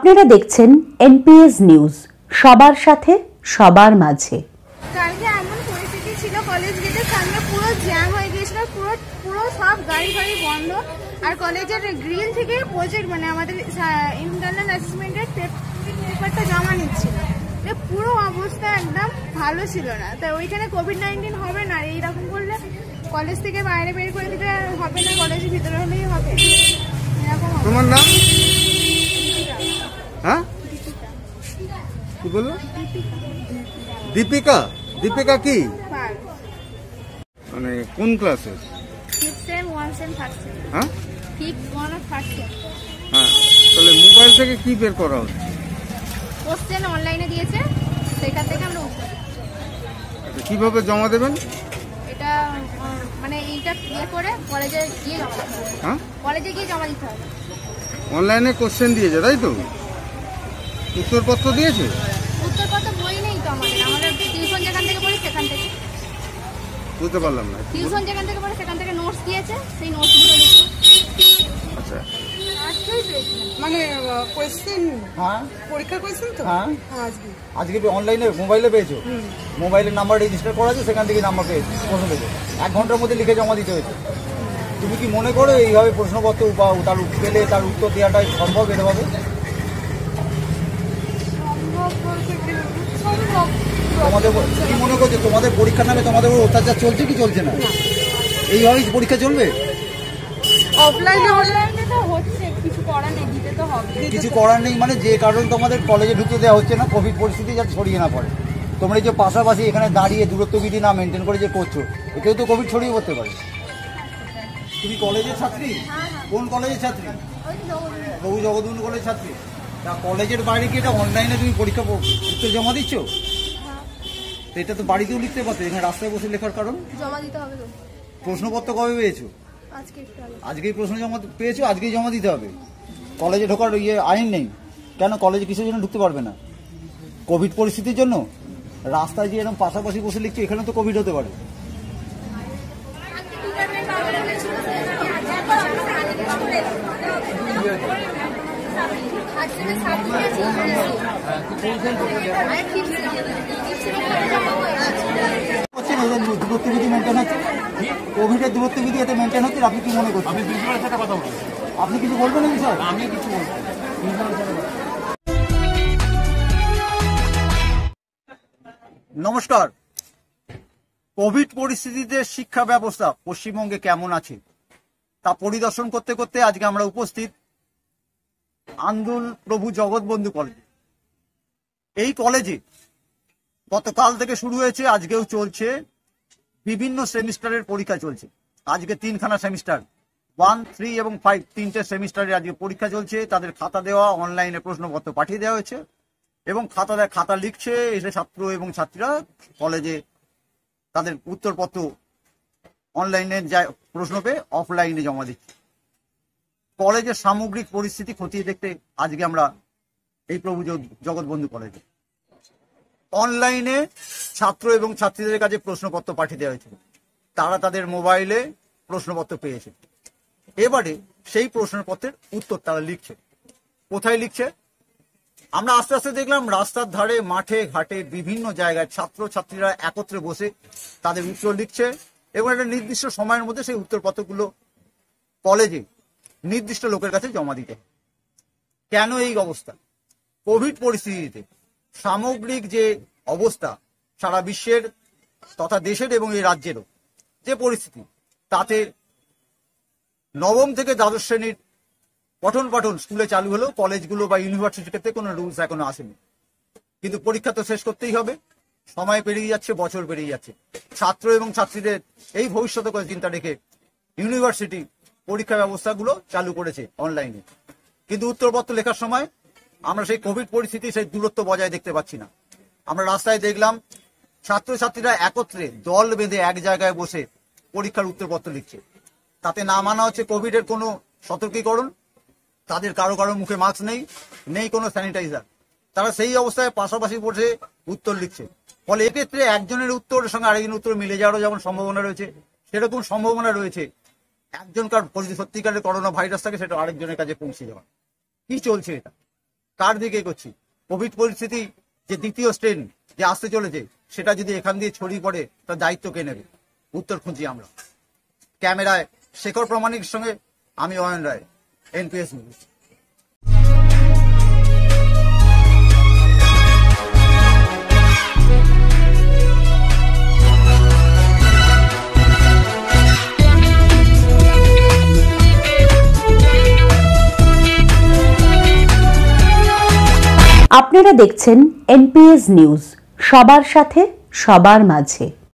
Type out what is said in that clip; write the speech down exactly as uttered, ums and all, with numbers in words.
আপনারা দেখছেন NPS news, সবার সাথে সবার মাঝে। কালকে এমন পরিস্থিতি ছিল, কলেজ গেটের সামনে পুরো জ্যাম হয়ে গিয়েছিল, পুরো পুরো সব গাড়ি গাড়ি বন্ধ। আর কলেজের গ্রিল থেকে প্রজেক্ট মানে আমাদের ইন্টারনাল অ্যাসেসমেন্টের পেপারটা জমা নিচ্ছিল, পুরো অবস্থা একদম ভালো ছিল না। তাই ওইখানে কোভিড নাইন্টিন হবে না, এইরকম করলে কলেজ থেকে বাইরে বের করে দিলে হবে না, কলেজের ভিতরে হলেই হবে। তোমার নাম? হ্যাঁ, কি বললো? দীপিকা। দীপিকা কি মানে কোন ক্লাসে? হ্যাঁ, হ্যাঁ। তাহলে মোবাইল থেকে কি বের করা হচ্ছে? কোশ্চেন অনলাইনে দিয়েছে, সেখান থেকে আমরা উত্তর। কিভাবে জমা দেবেন? এটা মানে এইটা ইয়ে করে কলেজে গিয়ে জমা দিতে হবে। হ্যাঁ, কলেজে গিয়ে জমা দিতে হবে। অনলাইনে কোশ্চেন দিয়েছে তাই তো? উত্তরপত্র দিয়েছে? উত্তরপত্র বই নেই তো আমাদের, আমরা টিউশন যেখান থেকে পড়ি সেখান থেকে। বুঝতে পারলাম না। টিউশন যেখান থেকে পড়ি সেখান থেকে নোটস দিয়েছে, সেই নোটসগুলো লিখছি। আচ্ছা, আজকেই পেয়েছিলাম মানে কোশ্চেন? হ্যাঁ, পরীক্ষার কোশ্চেন তো? হ্যাঁ, আজকে আজকে অনলাইনে মোবাইলে পেয়েছো? মোবাইলের নাম্বার রেজিস্টার করা আছে, সেখান থেকে নাম্বার পেয়েছো, প্রশ্ন পেয়েছো। এক ঘন্টার মধ্যে লিখে জমা দিতে হয়েছে। তুমি কি মনে করো এইভাবে প্রশ্নপত্র তার পেলে তার উত্তর দেওয়াটাই সম্ভব এভাবে? তোমাদের কি মনে করছো তোমাদের পরীক্ষার নামে তোমাদের অত্যাচার চলছে কি চলছে না? এইভাবেই পরীক্ষা চলবে? অফলাইনে অনলাইনে তো হচ্ছে, কিছু করার নেই, দিতে তো হবে। কিছু করার নেই মানে যে কারণে তোমাদের কলেজে ঢুকতে দেওয়া হচ্ছে না, কোভিড পরিস্থিতি যাতে ছড়িয়ে না পড়ে। তোমরা এই যে পাশাপাশি এখানে দাঁড়িয়ে দূরত্ব বিধি না মেনটেন করে যে করছো, এতেও তো কোভিড ছড়িয়ে পড়তে পারে। তুমি কলেজের ছাত্রী? কোন কলেজের ছাত্রী? প্রভু জগবন কলেজের ছাত্রী। তা কলেজের বাইরে কি এটা অনলাইনে তুমি পরীক্ষা উত্তর জমা দিচ্ছ? তো এটা তো বাড়িতেও লিখতে পারতো, এখানে রাস্তায় বসে লেখার কারণ? জমা দিতে হবে তো। প্রশ্নপত্র কবে পেয়েছো? আজকে আজকেই প্রশ্ন জমা পেয়েছো, আজকেই জমা দিতে হবে। কলেজে ঢোকার ইয়ে আইন নেই কেন? কলেজে কিসের জন্য ঢুকতে পারবে না? কোভিড পরিস্থিতির জন্য? রাস্তায় যে এরকম পাশাপাশি বসে লিখছে, এখানে তো কোভিড হতে পারে। দূরত্ববিধি মেনটেন হচ্ছে, কোভিডের দূরত্ববিধি এতে মেনটেন হচ্ছে, আপনি কি মনে করছেন? আমি প্রিন্সিপালের সাথে কথা বলবো। আপনি কিছু বলবেন এই বিষয়ে? আমি কিছু বলবো। নমস্কার। কোভিড পরিস্থিতিতে শিক্ষা ব্যবস্থা পশ্চিমবঙ্গে কেমন আছে তা পরিদর্শন করতে করতে আজকে আমরা উপস্থিত আন্দুল প্রভু জগৎবন্ধু কলেজে। এই কলেজে গতকাল থেকে শুরু হয়েছে, আজকেও চলছে, বিভিন্ন সেমিস্টারের পরীক্ষা চলছে। আজকে তিনখানা সেমিস্টার, ওয়ান থ্রি এবং ফাইভ, তিনটে সেমিস্টারের আজকে পরীক্ষা চলছে। তাদের খাতা দেওয়া, অনলাইনে প্রশ্নপত্র পাঠিয়ে দেওয়া হয়েছে এবং খাতা দেয় খাতা লিখছে এসে ছাত্র এবং ছাত্রীরা কলেজে তাদের উত্তরপত্র অনলাইনে যায় প্রশ্ন পেয়ে অফলাইনে জমা দিচ্ছে। কলেজের সামগ্রিক পরিস্থিতি খতিয়ে দেখতে আজকে আমরা এই প্রভু জগৎবন্ধু কলেজে অনলাইনে ছাত্র এবং ছাত্রীদের কাছে প্রশ্নপত্র পাঠিয়ে দেওয়া হয়েছিল। তারা তাদের মোবাইলে প্রশ্নপত্র পেয়েছে। এবারে সেই প্রশ্নপত্রের উত্তর তারা লিখছে। কোথায় লিখছে? আমরা আস্তে আস্তে দেখলাম রাস্তার ধারে, মাঠে ঘাটে, বিভিন্ন জায়গায় ছাত্র ছাত্রীরা একত্রে বসে তাদের উত্তর লিখছে এবং একটা নির্দিষ্ট সময়ের মধ্যে সেই উত্তরপত্রগুলো কলেজে নির্দিষ্ট লোকের কাছে জমা দিতে। কেন এই অবস্থা? কোভিড পরিস্থিতিতে সামগ্রিক যে অবস্থা সারা বিশ্বের তথা দেশের এবং এই রাজ্যেরও যে পরিস্থিতি, তাতে নবম থেকে দ্বাদশ শ্রেণীর পঠন পাঠন স্কুলে চালু হলেও কলেজগুলো বা ইউনিভার্সিটির ক্ষেত্রে কোনো রুলস এখনো আসেনি। কিন্তু পরীক্ষা তো শেষ করতেই হবে, সময় পেরিয়ে যাচ্ছে, বছর পেরিয়ে যাচ্ছে। ছাত্র এবং ছাত্রীদের এই ভবিষ্যতের কথা চিন্তা রেখে ইউনিভার্সিটি পরীক্ষা ব্যবস্থাগুলো চালু করেছে অনলাইনে। কিন্তু উত্তরপত্র লেখার সময় আমরা সেই কোভিড পরিস্থিতি, সেই দূরত্ব বজায় দেখতে পাচ্ছি না। আমরা রাস্তায় দেখলাম ছাত্রছাত্রীরা একত্রে দল বেঁধে এক জায়গায় বসে পরীক্ষার উত্তরপত্র লিখছে। তাতে না মানা হচ্ছে কোভিডের কোনো সতর্কীকরণ, তাদের কারো কারো মুখে মাস্ক নেই, নেই কোনো স্যানিটাইজার। তারা সেই অবস্থায় পাশাপাশি বসে উত্তর লিখছে। ফলে এক্ষেত্রে একজনের উত্তরের সঙ্গে আরেকজনের উত্তর মিলে যাওয়ারও যেমন সম্ভাবনা রয়েছে, সেরকম সম্ভাবনা রয়েছে একজনকার যদি সত্যিকারের করোনা ভাইরাস থাকে সেটা আরেকজনের কাছে পৌঁছে যাওয়া। কি চলছে এটা? কার দিকে এগোচ্ছি? কোভিড পরিস্থিতি যে দ্বিতীয় স্ট্রেন যে আসতে চলেছে, সেটা যদি এখান দিয়ে ছড়িয়ে পড়ে, তার দায়িত্ব কে নেবে? উত্তর খুঁজি আমরা। ক্যামেরায় শেখর প্রামাণিকের সঙ্গে আমি অয়ন রায়, এনপিএস নিউজ। আপনারা দেখছেন এনপিএস নিউজ, সবার সাথে সবার মাঝে।